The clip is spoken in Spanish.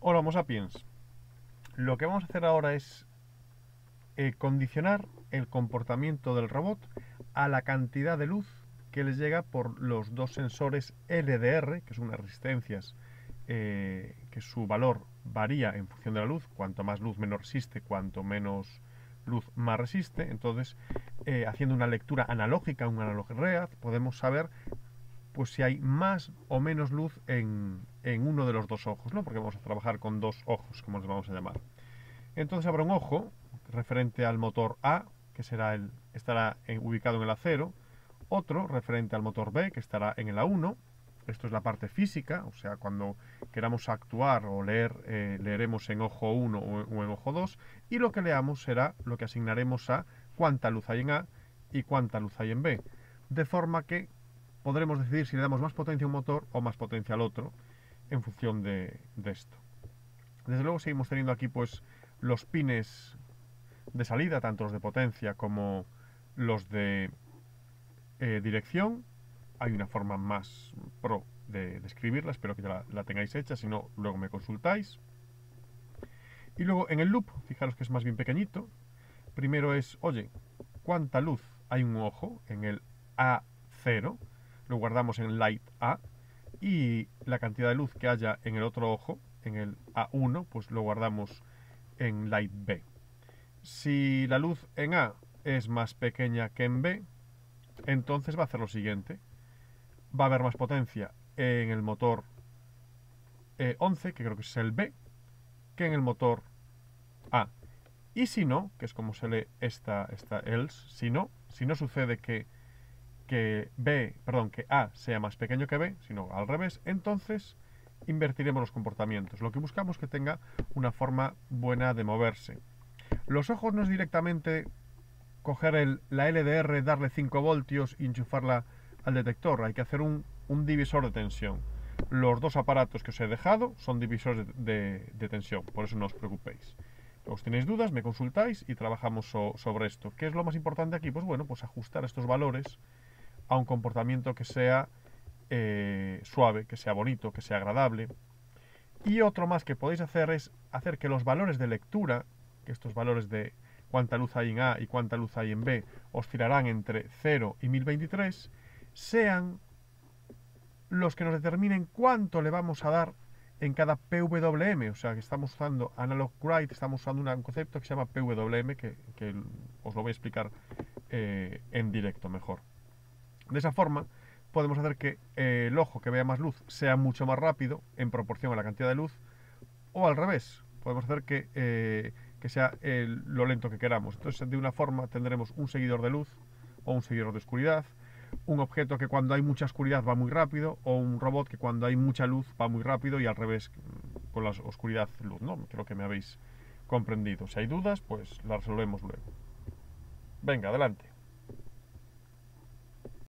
Hola Homo sapiens. Lo que vamos a hacer ahora es condicionar el comportamiento del robot a la cantidad de luz que les llega por los dos sensores LDR, que son unas resistencias que su valor varía en función de la luz. Cuanto más luz menos resiste, cuanto menos luz más resiste. Entonces, haciendo una lectura analógica, un analog read, podemos saber pues si hay más o menos luz en uno de los dos ojos, ¿no? Porque vamos a trabajar con dos ojos, como les vamos a llamar. Entonces habrá un ojo referente al motor A, que estará ubicado en el A0, otro referente al motor B, que estará en el A1. Esto es la parte física, o sea, cuando queramos actuar o leer, leeremos en ojo 1 o en ojo 2, y lo que leamos será lo que asignaremos a cuánta luz hay en A y cuánta luz hay en B, de forma que podremos decidir si le damos más potencia a un motor o más potencia al otro en función de esto. Desde luego seguimos teniendo aquí pues los pines de salida, tanto los de potencia como los de dirección. Hay una forma más pro de escribirla, espero que ya la tengáis hecha, si no luego me consultáis. Y luego en el loop, fijaros que es más bien pequeñito. Primero es, oye, ¿cuánta luz hay en un ojo? En el A0, lo guardamos en light A, y la cantidad de luz que haya en el otro ojo, en el A1, pues lo guardamos en light B. Si la luz en A es más pequeña que en B, entonces va a hacer lo siguiente. Va a haber más potencia en el motor 11, que creo que es el B, que en el motor A. Y si no, que es como se lee esta else, si no sucede que A sea más pequeño que B, sino al revés, entonces invertiremos los comportamientos. Lo que buscamos es que tenga una forma buena de moverse. Los ojos no es directamente coger la LDR, darle 5 voltios y enchufarla al detector. Hay que hacer un divisor de tensión. Los dos aparatos que os he dejado son divisores de tensión, por eso no os preocupéis. Luego, si tenéis dudas, me consultáis y trabajamos sobre esto. ¿Qué es lo más importante aquí? Pues bueno, pues ajustar estos valores a un comportamiento que sea suave, que sea bonito, que sea agradable. Y otro más que podéis hacer es hacer que los valores de lectura, que estos valores de cuánta luz hay en A y cuánta luz hay en B oscilarán entre 0 y 1023, sean los que nos determinen cuánto le vamos a dar en cada PWM. O sea, que estamos usando Analog Write, estamos usando un concepto que se llama PWM, que os lo voy a explicar en directo mejor. De esa forma, podemos hacer que el ojo que vea más luz sea mucho más rápido en proporción a la cantidad de luz, o al revés, podemos hacer que sea lo lento que queramos. Entonces, de una forma tendremos un seguidor de luz o un seguidor de oscuridad, un objeto que cuando hay mucha oscuridad va muy rápido, o un robot que cuando hay mucha luz va muy rápido, y al revés con la oscuridad luz, ¿no? Creo que me habéis comprendido. Si hay dudas, pues las resolvemos luego. Venga, adelante.